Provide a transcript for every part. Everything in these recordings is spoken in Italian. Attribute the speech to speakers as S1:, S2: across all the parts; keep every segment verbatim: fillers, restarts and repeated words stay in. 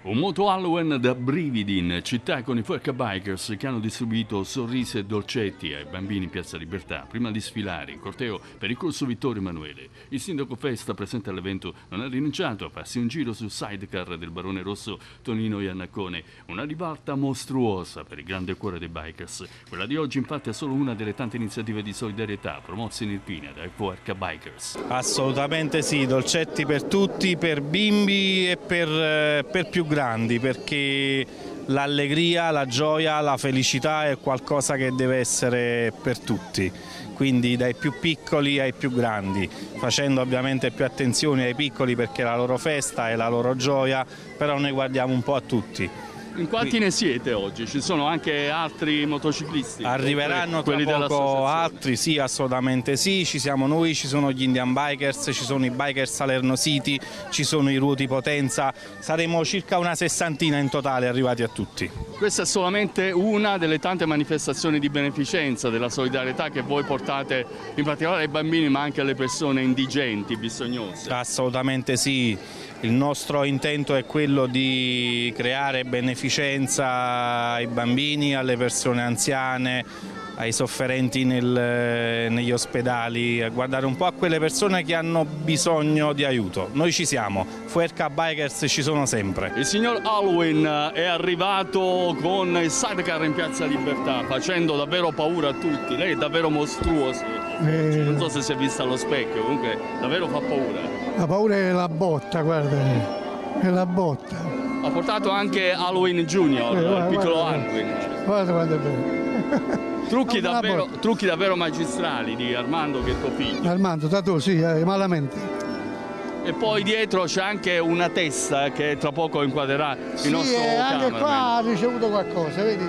S1: Un moto Halloween da brividi in città con i Fuerca Bikers che hanno distribuito sorrisi e dolcetti ai bambini in Piazza Libertà prima di sfilare in corteo per il corso Vittorio Emanuele. Il sindaco Festa, presente all'evento, non ha rinunciato a farsi un giro sul sidecar del barone rosso Tonino Iannaccone. Una ribalta mostruosa per il grande cuore dei bikers. Quella di oggi infatti è solo una delle tante iniziative di solidarietà promosse in Irpinia dai Fuerca Bikers.
S2: Assolutamente sì, dolcetti per tutti, per bimbi e per, per più grandi, perché l'allegria, la gioia, la felicità è qualcosa che deve essere per tutti, quindi dai più piccoli ai più grandi, facendo ovviamente più attenzione ai piccoli perché è la loro festa è la loro gioia, però noi guardiamo un po' a tutti.
S1: In quanti ne siete oggi? Ci sono anche altri motociclisti?
S2: Arriveranno tra poco altri, sì, assolutamente sì, ci siamo noi, ci sono gli Indian Bikers, ci sono i Bikers Salerno City, ci sono i Ruoti Potenza, saremo circa una sessantina in totale arrivati a tutti.
S1: Questa è solamente una delle tante manifestazioni di beneficenza, della solidarietà che voi portate in particolare ai bambini ma anche alle persone indigenti, bisognose.
S2: Assolutamente sì. Il nostro intento è quello di creare beneficenza ai bambini, alle persone anziane, ai sofferenti nel, negli ospedali, a guardare un po' a quelle persone che hanno bisogno di aiuto. Noi ci siamo, Fuerca Bikers ci sono sempre.
S1: Il signor Halloween è arrivato con il sidecar in Piazza Libertà, facendo davvero paura a tutti. Lei è davvero mostruoso. Eh... Non so se si è vista allo specchio, comunque davvero fa paura.
S3: La paura è la botta, guarda, è la botta.
S1: Ha portato anche Halloween Junior, eh, guarda, il piccolo guarda, Halloween.
S3: Guarda quanto è bello.
S1: Trucchi davvero, trucchi davvero magistrali di Armando, che è tuo figlio.
S3: Armando, da tu, sì, eh, malamente.
S1: E poi dietro c'è anche una testa che tra poco inquadrerà il
S3: sì,
S1: nostro
S3: eh, anche
S1: cameraman.
S3: qua ha ricevuto qualcosa, vedi?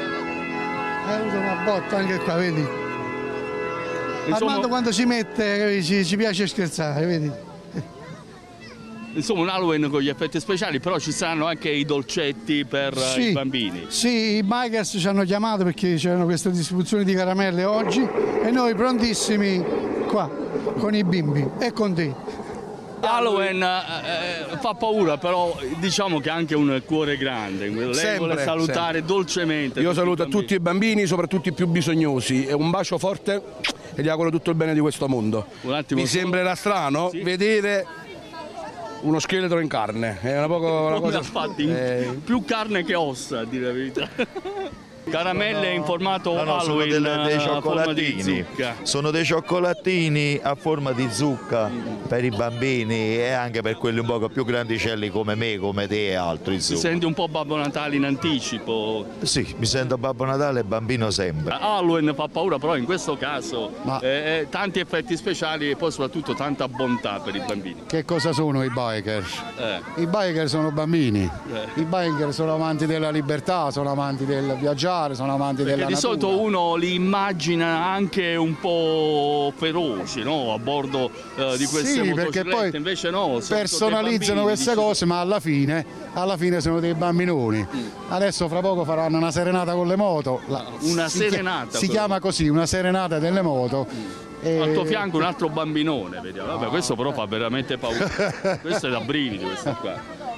S3: Ha avuto una botta anche qua, vedi? Insomma, Armando quando si mette ci, ci piace scherzare, vedi?
S1: Insomma un Halloween con gli effetti speciali, però ci saranno anche i dolcetti per
S3: sì,
S1: i bambini.
S3: Sì, i bikers ci hanno chiamato perché c'erano queste distribuzioni di caramelle oggi e noi prontissimi qua con i bimbi e con te.
S1: Halloween eh, fa paura, però diciamo che ha anche un cuore grande. Lei sempre, vuole salutare sempre. dolcemente.
S4: Io saluto a tutti i bambini, soprattutto i più bisognosi, e un bacio forte e gli auguro tutto il bene di questo mondo.
S1: Un attimo,
S4: mi
S1: solo...
S4: sembrerà strano sì. vedere uno scheletro in carne, è una poco una cosa...
S1: Infatti, eh... più carne che ossa, a dire la verità. Caramelle in formato
S5: no, no,
S1: Halloween,
S5: sono delle, dei cioccolatini. Sono dei cioccolatini a forma di zucca mm. per i bambini e anche per quelli un po' più grandicelli come me, come te e altri. Insomma.
S1: Ti senti un po' Babbo Natale in anticipo?
S5: Sì, mi sento Babbo Natale e bambino sempre.
S1: Halloween fa paura, però in questo caso
S3: Ma...
S1: eh, tanti effetti speciali e poi soprattutto tanta bontà per i bambini.
S3: Che cosa sono i bikers?
S1: Eh.
S3: I bikers sono bambini,
S1: eh.
S3: i bikers sono amanti della libertà, sono amanti del viaggiare, sono amanti
S1: Perché
S3: della
S1: di
S3: natura.
S1: solito uno li immagina anche un po' feroci, no? A bordo eh, di queste
S3: sì,
S1: motociclette,
S3: perché poi
S1: invece no,
S3: personalizzano queste
S1: diciamo.
S3: cose, ma alla fine, alla fine sono dei bambinoni. Mm. Adesso fra poco faranno una serenata con le moto. La,
S1: una
S3: si
S1: serenata?
S3: Si chiama così, una serenata delle moto.
S1: Mm. E... Al tuo fianco un altro bambinone, vediamo. Vabbè, questo però fa veramente paura. Questo è da brividi, questo qua.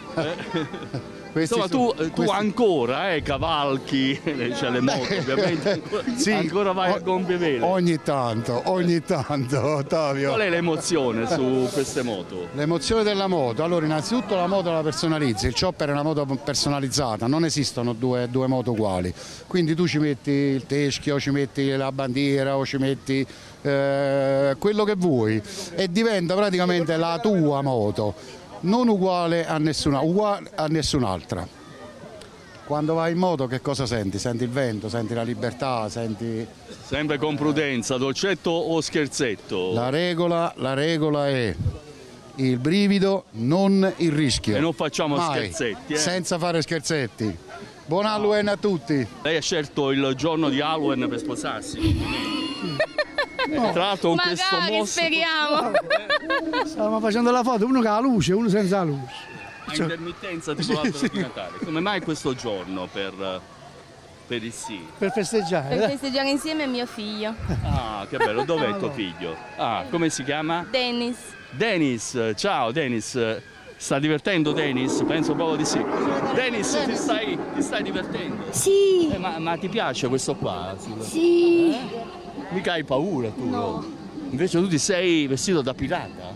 S1: Eh. Insomma, tu, tu
S3: questi...
S1: ancora eh, cavalchi, cioè le moto ovviamente, ancora,
S3: sì,
S1: ancora vai
S3: o,
S1: a gonfie vele.
S3: Ogni tanto, ogni tanto, Ottavio.
S1: Qual è l'emozione su queste moto?
S3: L'emozione della moto, allora innanzitutto la moto la personalizzi, il chopper è una moto personalizzata, non esistono due, due moto uguali, quindi tu ci metti il teschio, ci metti la bandiera o ci metti eh, quello che vuoi e diventa praticamente la tua moto. Non uguale a nessuna, uguale a nessun'altra. Quando vai in moto che cosa senti? Senti il vento, senti la libertà, senti...
S1: Sempre con prudenza, dolcetto o scherzetto?
S3: La regola, la regola è il brivido, non il rischio.
S1: E non facciamo
S3: Mai,
S1: scherzetti. Eh?
S3: Senza fare scherzetti. Buon Halloween a tutti.
S1: Lei ha scelto il giorno di Halloween per sposarsi? No. Tra l'altro con
S6: magari,
S1: questo mosso
S6: speriamo.
S3: Stavamo facendo la foto, uno che ha la luce, uno senza la luce.
S1: A intermittenza tipo l'albero sì, di Natale. Come mai questo giorno per, per il sì?
S3: Per festeggiare.
S6: Per festeggiare insieme a mio figlio.
S1: Ah, che bello, dov'è tuo figlio? Ah, come si chiama?
S6: Dennis.
S1: Dennis, ciao Dennis. Sta divertendo Dennis? Penso proprio di sì. Dennis, ti stai, ti stai divertendo?
S7: Sì.
S1: Eh, ma, ma ti piace questo qua?
S7: Sì.
S1: Eh? Mica hai paura tu?
S7: No.
S1: Invece tu ti sei vestito da pirata?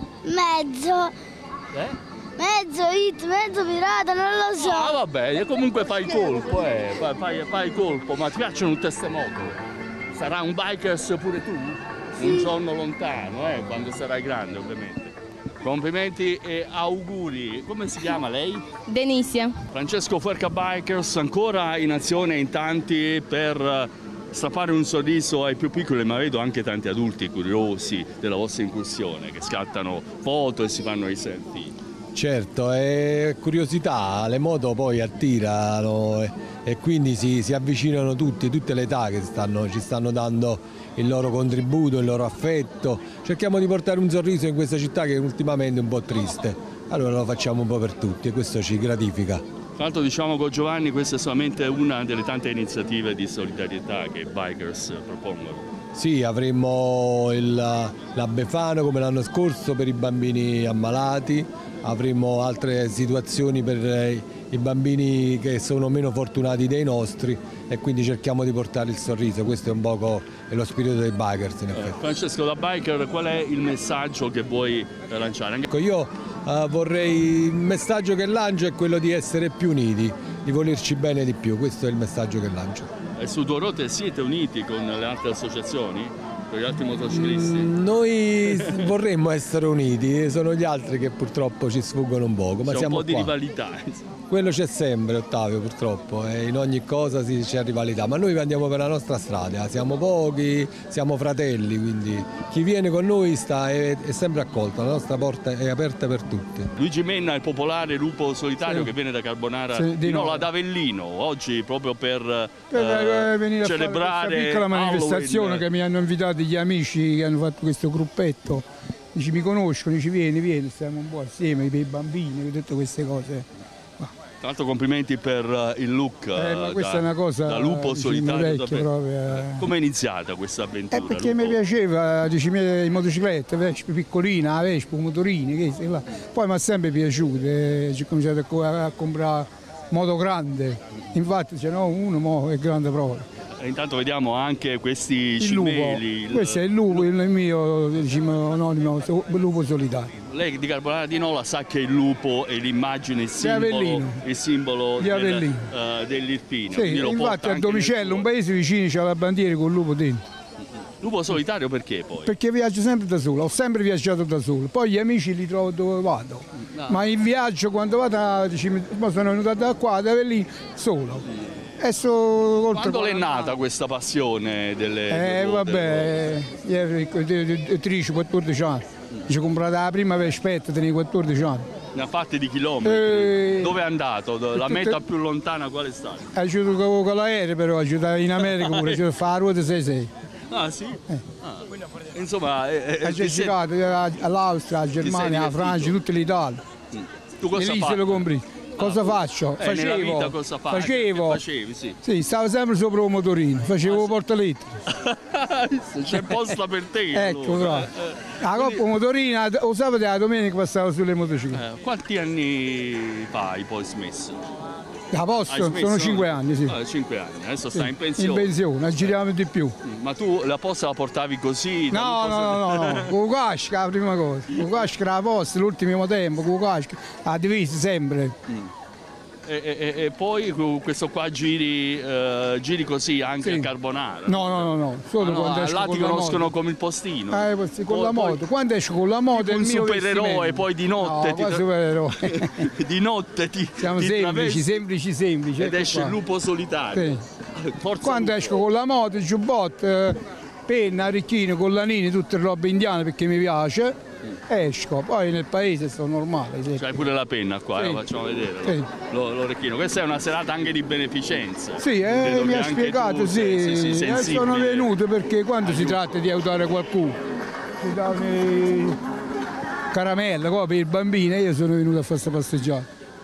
S7: Mezzo.
S1: Eh?
S7: Mezzo hit, mezzo pirata, non lo so.
S1: Ah vabbè, comunque fai colpo, eh. Fai, fai, fai colpo, ma ti piacciono tutte queste moto? Sarà un bikers pure tu? Sì. Un giorno lontano, eh, quando sarai grande ovviamente. Complimenti e auguri. Come si chiama lei?
S6: Denisia.
S1: Francesco Fuerca Bikers ancora in azione in tanti per strappare un sorriso ai più piccoli, ma vedo anche tanti adulti curiosi della vostra incursione che scattano foto e si fanno i selfie.
S8: Certo, è curiosità, le moto poi attirano e, e quindi si, si avvicinano tutti, tutte le età che stanno, ci stanno dando il loro contributo, il loro affetto. Cerchiamo di portare un sorriso in questa città che ultimamente è un po' triste, allora lo facciamo un po' per tutti e questo ci gratifica.
S1: Tra l'altro diciamo con Giovanni questa è solamente una delle tante iniziative di solidarietà che i bikers propongono.
S8: Sì, avremo il, la Befana come l'anno scorso per i bambini ammalati, avremo altre situazioni per i bambini che sono meno fortunati dei nostri e quindi cerchiamo di portare il sorriso, questo è un po' lo spirito dei bikers in effetti.
S1: Eh, Francesco, da biker qual è il messaggio che vuoi lanciare?
S8: Ecco, io uh, vorrei, il messaggio che lancio è quello di essere più uniti, di volerci bene di più, questo è il messaggio che lancio.
S1: E su Due Rotte siete uniti con le altre associazioni? Con gli altri motociclisti?
S8: Mm, noi vorremmo essere uniti, sono gli altri che purtroppo ci sfuggono un poco. Ma
S1: c'è
S8: siamo
S1: un po'
S8: qua.
S1: di rivalità.
S8: Quello c'è sempre, Ottavio, purtroppo, e in ogni cosa c'è rivalità, ma noi andiamo per la nostra strada, siamo pochi, siamo fratelli, quindi chi viene con noi sta, è, è sempre accolto, la nostra porta è aperta per tutti.
S1: Luigi Menna, il popolare lupo solitario, sì, che viene da Carbonara,
S9: sì, di
S1: Nola,
S9: no.
S1: da Avellino, oggi proprio per,
S9: per
S1: eh,
S9: venire
S1: celebrare
S9: a fare questa piccola manifestazione
S1: Halloween.
S9: Che mi hanno invitato gli amici che hanno fatto questo gruppetto, dici mi conoscono, dici vieni, vieni, stiamo un po' assieme per i bambini, tutte queste cose.
S1: Tra l'altro complimenti per il look,
S9: eh, ma questa
S1: da,
S9: è una cosa,
S1: da lupo solitario.
S9: Proprio, eh.
S1: Come è iniziata questa avventura?
S9: Eh, perché
S1: lupo?
S9: mi piaceva, dici, in motocicletta, Vespa piccolina, Vespa, motorini, che, là. Poi mi è sempre piaciuto, eh, ho cominciato a, a comprare moto grande, infatti ce n'ho uno, mo è grande proprio.
S1: E intanto vediamo anche questi
S9: il
S1: cimeli.
S9: Lupo. Questo è il lupo, il mio diciamo, anonimo, il lupo solitario.
S1: Lei di Carbonara di Nola sa che il lupo è l'immagine, il simbolo, il simbolo del, uh, dell'Irpino.
S9: Sì, infatti a Domicello, un paese vicino, c'è la bandiera con il lupo dentro.
S1: Lupo solitario perché poi?
S9: Perché viaggio sempre da solo, ho sempre viaggiato da solo, poi gli amici li trovo dove vado. No. Ma in viaggio quando vado, dici, sono venuto da qua, da Avellino, solo. So,
S1: quando è nata questa passione delle...
S9: Eh vabbè, io tredici quattordici anni, ci ho comprato la prima Vespetta, tenevo quattordici anni.
S1: Ne ha fatti di chilometri? Eh, Dove è andato? La meta più lontana qual è stata?
S9: Ho aiutato con l'aereo però, ho aiutato in America pure, ho fatto la ruota sei sei.
S1: Ah sì? Eh. Ah. Insomma...
S9: Ho girato all'Austria, alla Germania, alla Francia, tutta l'Italia.
S1: Mm. Tu cosa
S9: fai? Lo compri. Cosa faccio?
S1: Eh,
S9: facevo,
S1: nella vita cosa fai?
S9: facevo,
S1: facevi, sì.
S9: Sì, stavo sempre sopra un motorino, facevo ah, portalettere.
S1: C'è posta per te.
S9: Ecco,
S1: allora.
S9: eh, la coppa motorina, lo sabato e la domenica passavo sulle motociclette.
S1: Eh, quanti anni fa hai poi smesso?
S9: A posto? Sono cinque anni, sì.
S1: Ah, cinque anni, adesso
S9: sì.
S1: stai in pensione.
S9: In pensione, giriamo di più.
S1: Ma tu la posta la portavi così?
S9: No, no, no, no, no, con casca la prima cosa. Con casca la posta, l'ultimo tempo, con casca, la divisa sempre.
S1: Mm. E, e, e poi questo qua giri, uh, giri così anche sì. a Carbonara?
S9: No, no, no, no. Solo ah, no, quando esco
S1: là
S9: con
S1: ti
S9: la
S1: conoscono
S9: moto.
S1: come il postino.
S9: Eh, con poi, la moto. Poi, quando esco con la moto è il
S1: un
S9: mio
S1: supereroe, poi di notte
S9: no,
S1: ti
S9: supereroe.
S1: di notte ti
S9: siamo
S1: ti
S9: semplici, semplici, semplici.
S1: Ed esce il lupo solitario.
S9: Sì. Quando lupo. esco con la moto, giubbotto, penna, arricchino, collanini, tutte robe indiane perché mi piace. Esco, poi nel paese sto normale. Sì.
S1: C'hai pure la penna qua, sì. Lo facciamo vedere. Sì. L'orecchino. Questa è una serata anche di beneficenza.
S9: Sì, eh, mi ha spiegato, tu, sì. sì, sì eh, sono venuto perché quando Aiuto. si tratta di aiutare qualcuno, si danno caramelle per il bambino e io sono venuto a fare questa passeggiata.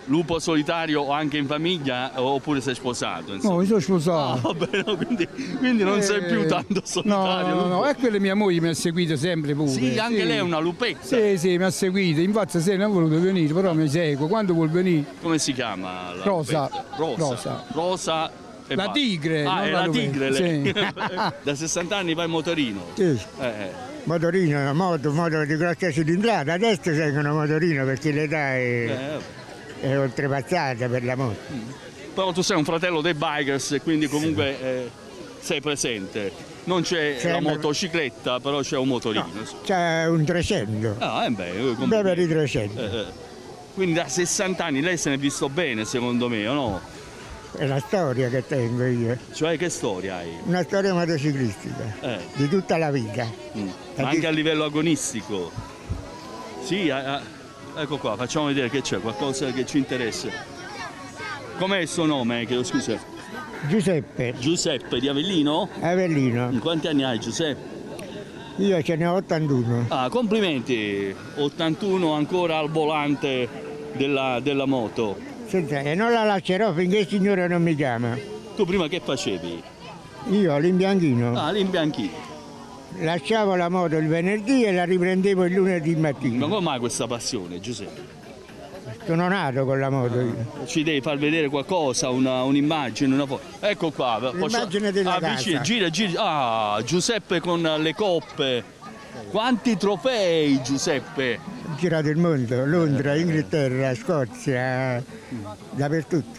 S1: lupo solitario anche in famiglia oppure sei sposato? Insomma?
S9: No, mi sono sposato.
S1: Ah, vabbè, no, quindi, quindi non
S9: Eh,
S1: sei più tanto solitario.
S9: No, no, no,
S1: lupo.
S9: è quella mia moglie mi ha seguito sempre pure.
S1: Sì, anche lei è una lupetta.
S9: Sì, sì, mi ha seguito, infatti se non ha voluto venire, però mi segue, quando vuol venire.
S1: Come si chiama? La
S9: Rosa.
S1: lupetta? Rosa.
S9: Rosa.
S1: Rosa e
S9: La
S1: basta.
S9: tigre,
S1: Ah,
S9: non
S1: è
S9: la
S1: la tigre
S9: lupetta,
S1: lei. Da sessanta anni va in motorino.
S10: Sì.
S1: Eh, eh.
S10: Motorino, moto, moto di grossa cilindrata, adesso seguono motorino perché l'età è,
S1: Eh,
S10: è oltrepassata per la moto.
S1: Però tu sei un fratello dei bikers e quindi comunque eh, sei presente. Non c'è la
S10: Sempre.
S1: motocicletta, però c'è un motorino.
S10: C'è un trecento,
S1: Ah, eh beh, eh,
S10: un
S1: complimenti.
S10: beve di trecento.
S1: Eh, eh. Quindi da sessanta anni lei se ne è visto bene, secondo me, o no?
S10: È la storia che tengo io,
S1: Cioè, che storia hai?
S10: una storia motociclistica
S1: Eh.
S10: di tutta la vita.
S1: Mm. Ma anche a livello agonistico. Sì, a- a- ecco qua, facciamo vedere che c'è, qualcosa che ci interessa. Com'è il suo nome? Chiedo scusa.
S10: Giuseppe
S1: Giuseppe di Avellino?
S10: Avellino,
S1: In quanti anni hai, Giuseppe?
S10: io ce ne ho ottantuno.
S1: Ah, complimenti, ottantuno ancora al volante della, della moto.
S10: Senza, e non la lascerò finché il Signore non mi chiama.
S1: Tu prima che facevi?
S10: Io l'imbianchino
S1: Ah, l'imbianchino.
S10: lasciavo la moto il venerdì e la riprendevo il lunedì
S1: Ma
S10: mattina.
S1: come mai questa passione, Giuseppe?
S10: Sono nato con la moto io.
S1: Ci devi far vedere qualcosa, una- un'immagine, una foto. Ecco qua.
S10: L'immagine della
S1: avvicina,
S10: casa.
S1: gira, gira. Ah, Giuseppe con le coppe. Quanti trofei, Giuseppe?
S10: Ho girato il mondo, Londra, Inghilterra, Scozia, dappertutto.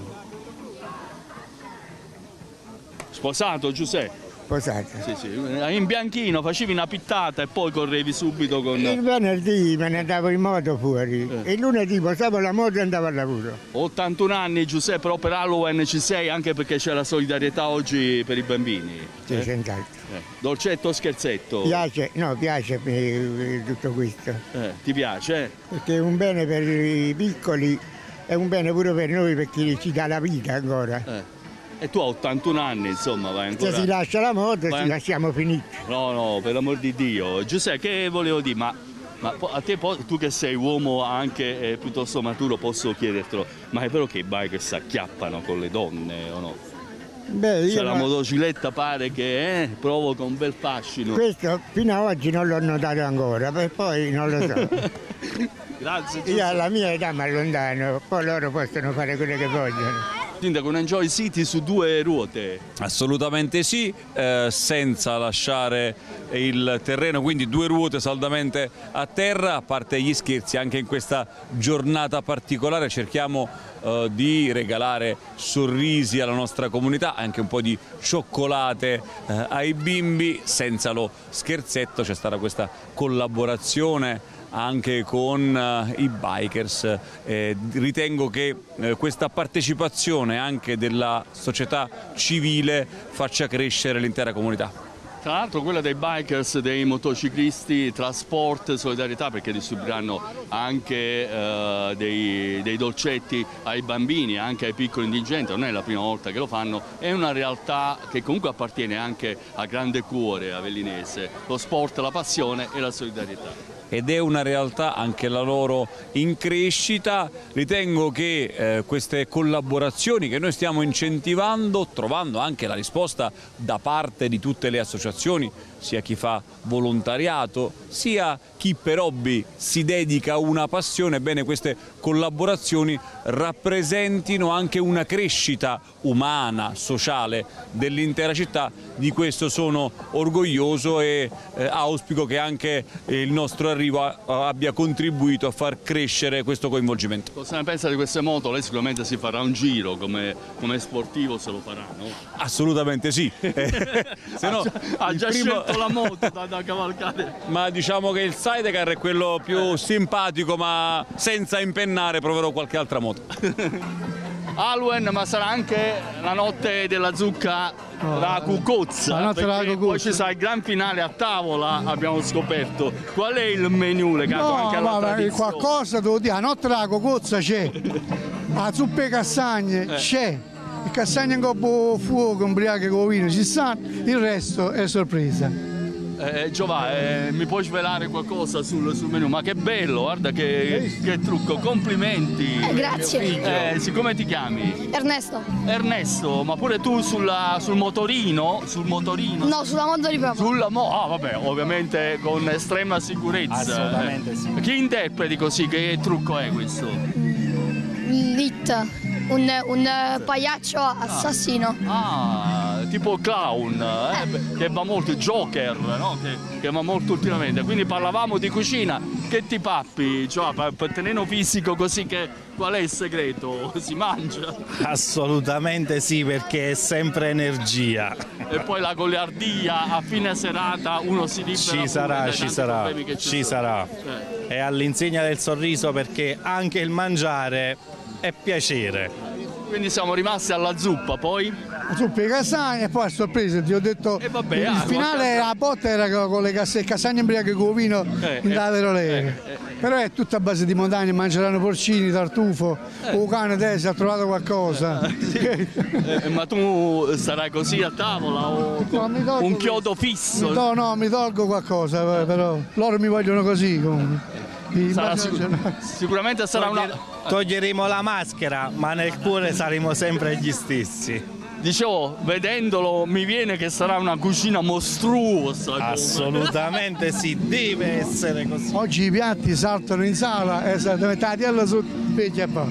S1: Sposato, Giuseppe?
S10: Sposato.
S1: Sì, sì. In bianchino facevi una pittata e poi correvi subito con
S10: Il venerdì me ne andavo in moto fuori
S1: Eh.
S10: e il lunedì posavo la moto e andavo al lavoro.
S1: ottantuno anni, Giuseppe, però per Halloween ci sei anche perché c'è la solidarietà oggi per i bambini.
S10: Sì,
S1: Eh?
S10: senz'altro.
S1: Eh. Dolcetto o scherzetto?
S10: Piace, no, piace eh, tutto questo,
S1: Eh, ti piace? eh?
S10: perché è un bene per i piccoli, è un bene pure per noi perché ci dà la vita ancora.
S1: Eh. E tu a ottantuno anni, insomma, vai
S10: Se
S1: ancora...
S10: si lascia la moto
S1: vai-
S10: ci lasciamo finiti.
S1: No, no, per l'amor di Dio. Giuseppe, che volevo dire? Ma, ma po- a te, po- tu che sei uomo anche eh, piuttosto maturo, posso chiedertelo, ma è vero che i biker si acchiappano con le donne o no?
S10: Beh, io
S1: Cioè la
S10: no-
S1: motocicletta pare che eh, provoca un bel fascino.
S10: questo fino ad oggi non l'ho notato ancora, per poi non lo so.
S1: Grazie,
S10: Io
S1: Giuseppe.
S10: alla mia età mi allontano, poi loro possono fare quello che vogliono.
S1: Sindaco, un Enjoy City su due ruote.
S11: Assolutamente sì, eh, senza lasciare il terreno, quindi due ruote saldamente a terra. A parte gli scherzi, anche in questa giornata particolare cerchiamo eh, di regalare sorrisi alla nostra comunità, anche un po' di cioccolate eh, ai bimbi. Senza lo scherzetto c'è stata questa collaborazione anche con eh, i bikers. Eh, ritengo che eh, questa partecipazione anche della società civile faccia crescere l'intera comunità.
S1: Tra l'altro quella dei bikers, dei motociclisti, trasport, solidarietà, perché distribuiranno anche eh, dei, dei dolcetti ai bambini, anche ai piccoli indigenti, non è la prima volta che lo fanno, è una realtà che comunque appartiene anche al grande cuore avellinese, lo sport, la passione e la solidarietà.
S11: Ed è una realtà anche la loro in crescita. Ritengo che eh, queste collaborazioni che noi stiamo incentivando, trovando anche la risposta da parte di tutte le associazioni, sia chi fa volontariato, sia chi per hobby si dedica a una passione, ebbene queste collaborazioni rappresentino anche una crescita umana, sociale dell'intera città. Di questo sono orgoglioso e eh, auspico che anche eh, il nostro arrivo a, abbia contribuito a far crescere questo coinvolgimento.
S1: Cosa ne pensa di queste moto? Lei sicuramente si farà un giro come, come sportivo, se lo farà, no?
S11: Assolutamente sì. Eh, se no,
S1: ha già, ha
S11: il
S1: già
S11: primo-
S1: scelto la moto da, da cavalcare.
S11: Ma diciamo che il sidecar è quello più simpatico, ma senza impennare proverò qualche altra moto.
S1: Halloween, ma sarà anche la notte della zucca, la cucozza.
S9: la notte della
S1: perché
S9: cucozza.
S1: Poi ci sarà il gran finale a tavola, abbiamo scoperto. Qual è il menù legato anche alla
S9: No, ma
S1: tradizione?
S9: qualcosa devo dire, la notte della cocozza c'è, la zuppa di castagne
S1: Eh.
S9: c'è, il castagno in coppo fuoco, ubriache con vino ci stanno, il resto è sorpresa.
S1: Eh, Giova, eh, mi puoi svelare qualcosa sul, sul menù? Ma che bello, guarda che, che trucco, complimenti.
S7: Eh, grazie.
S1: Eh, siccome ti chiami?
S7: Ernesto.
S1: Ernesto, ma pure tu sulla, sul motorino? Sul motorino?
S7: No, sulla moto di papà.
S1: Sulla mo ah, vabbè, ovviamente con estrema sicurezza.
S2: Assolutamente sì.
S1: Chi interpreti così? Che trucco è questo?
S7: Lit, un, un pagliaccio assassino.
S1: Ah, tipo clown, eh, che va molto, Joker, no? che, che va molto ultimamente. Quindi parlavamo di cucina, che ti pappi, cioè, per, per tenere fisico così, che qual è il segreto? Si mangia?
S2: Assolutamente sì, perché è sempre energia.
S1: E poi la goliardia a fine serata uno si libera.
S2: Ci sarà, ci sarà, ci, ci sarà.
S1: Eh.
S2: È all'insegna del sorriso, perché anche il mangiare è piacere.
S1: Quindi siamo rimasti alla zuppa, poi?
S9: La zuppa di castagne e poi a sorpresa ti ho detto
S1: E vabbè,
S9: il
S1: ah,
S9: finale
S1: guarda-
S9: a botta era con le casse- castagne imbriache con vino
S1: Eh,
S9: in
S1: eh,
S9: davvero lei.
S1: eh, eh.
S9: Però è tutta a base di montagne, mangeranno porcini, tartufo, o cane tesi, ha trovato qualcosa.
S1: Eh, ma tu sarai così a tavola o
S9: No, mi tolgo
S1: un
S9: questo.
S1: chiodo fisso?
S9: No, no, mi tolgo qualcosa, però loro mi vogliono così comunque. Mi
S1: Sarà
S9: immagino-
S1: sicur- sicuramente sarà una...
S2: Toglieremo la maschera, ma nel cuore saremo sempre gli stessi.
S1: Dicevo, vedendolo mi viene che sarà una cucina mostruosa. come-
S2: Assolutamente sì, deve essere così.
S9: Oggi i piatti saltano in sala, esattamente, la tiella su, vecchia qua.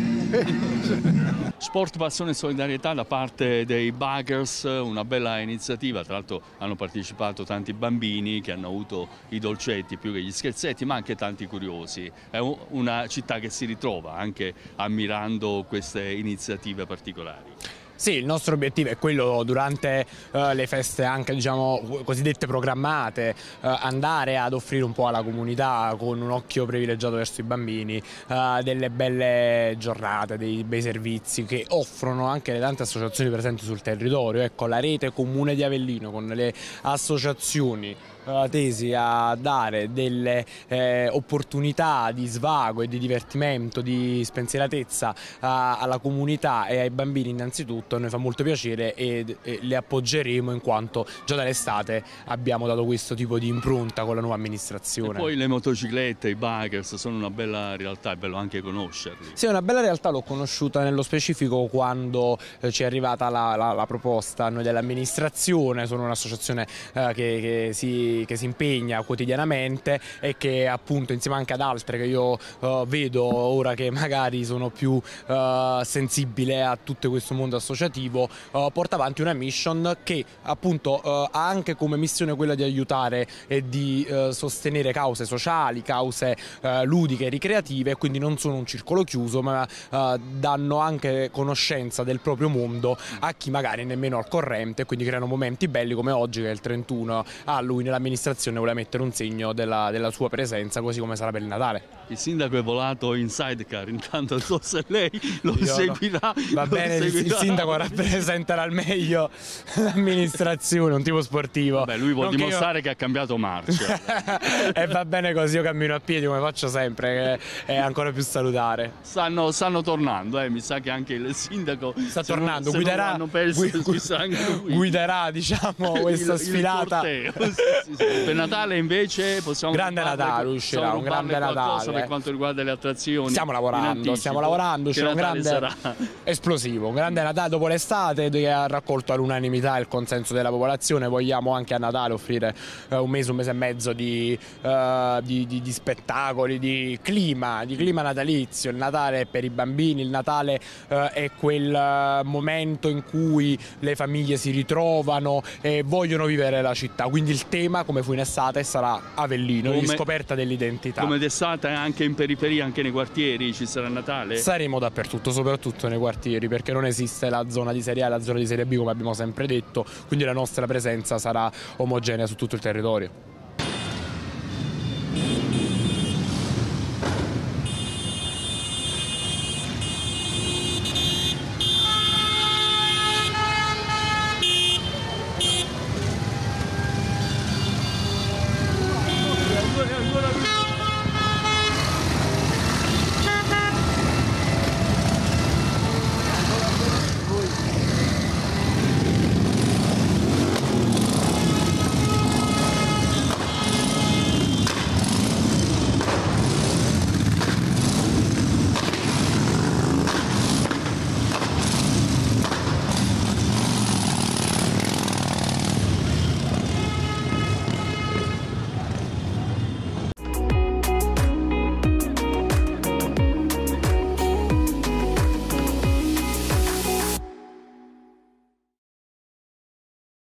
S1: Sport, passione e solidarietà da parte dei Buggers, una bella iniziativa. Tra l'altro hanno partecipato tanti bambini che hanno avuto i dolcetti più che gli scherzetti, ma anche tanti curiosi. È un- una città che si ritrova anche ammirando queste iniziative particolari.
S12: Sì, il nostro obiettivo è quello durante eh, le feste anche diciamo cosiddette programmate, eh, andare ad offrire un po' alla comunità con un occhio privilegiato verso i bambini eh, delle belle giornate, dei bei servizi che offrono anche le tante associazioni presenti sul territorio. Ecco, la rete comune di Avellino con le associazioni eh, tesi a dare delle eh, opportunità di svago e di divertimento, di spensieratezza eh, alla comunità e ai bambini innanzitutto. A noi fa molto piacere e, e le appoggeremo in quanto già dall'estate abbiamo dato questo tipo di impronta con la nuova amministrazione.
S1: E poi le motociclette, i Buggers sono una bella realtà, è bello anche conoscerli.
S12: Sì, è una bella realtà, l'ho conosciuta nello specifico quando eh, ci è arrivata la, la, la proposta a noi dell'amministrazione. Sono un'associazione eh, che, che, si, che si impegna quotidianamente e che appunto insieme anche ad altre che io eh, vedo ora che magari sono più eh, sensibile a tutto questo mondo associativo, eh, porta avanti una mission che appunto eh, ha anche come missione quella di aiutare e di eh, sostenere cause sociali, cause eh, ludiche e ricreative, quindi non sono un circolo chiuso ma eh, danno anche conoscenza del proprio mondo a chi magari nemmeno al corrente, quindi creano momenti belli come oggi che è il trentuno a lui nell'amministrazione vuole mettere un segno della, della sua presenza, così come sarà per il Natale.
S1: Il sindaco è volato in sidecar, intanto non so se lei lo
S12: Io no.
S1: seguirà.
S12: Va
S1: lo
S12: bene, il- il
S1: seguirà.
S12: sindaco rappresenterà al meglio l'amministrazione, un tipo sportivo.
S1: Beh, lui vuol
S12: Non che io-
S1: dimostrare che ha cambiato marcia.
S12: E va bene così, io cammino a piedi come faccio sempre, che è ancora più salutare.
S1: Stanno, stanno tornando, eh. Mi sa che anche il sindaco
S12: Sta
S1: se non-
S12: tornando,
S1: se non
S12: guiderà,
S1: l'hanno perso,
S12: gui-
S1: mi sa anche lui.
S12: guiderà diciamo questa
S1: Il- il
S12: sfilata.
S1: corteo. Sì, sì, sì. Per Natale invece possiamo
S12: Grande
S1: rubarle-
S12: Natale uscirà,
S1: possiamo
S12: un grande
S1: rubarle qualcosa
S12: Natale.
S1: per quanto riguarda le attrazioni.
S12: Stiamo
S1: in
S12: lavorando,
S1: anticipo.
S12: stiamo lavorando,
S1: Che
S12: c'è un
S1: Natale
S12: grande
S1: sarà?
S12: esplosivo, un grande Natale dopo l'estate che ha raccolto all'unanimità il consenso della popolazione. Vogliamo anche a Natale offrire eh, un mese, un mese e mezzo di, eh, di, di, di spettacoli, di clima, di clima natalizio. Il Natale è per i bambini, il Natale eh, è quel eh, momento in cui le famiglie si ritrovano e vogliono vivere la città, quindi il tema come fu in estate sarà Avellino,
S1: Come-
S12: riscoperta dell'identità.
S1: Come d'estate anche in periferia, anche nei quartieri ci sarà Natale?
S12: Saremo dappertutto, soprattutto nei quartieri, perché non esiste la zona di Serie A e la zona di Serie B come abbiamo sempre detto, quindi la nostra presenza sarà omogenea su tutto il territorio.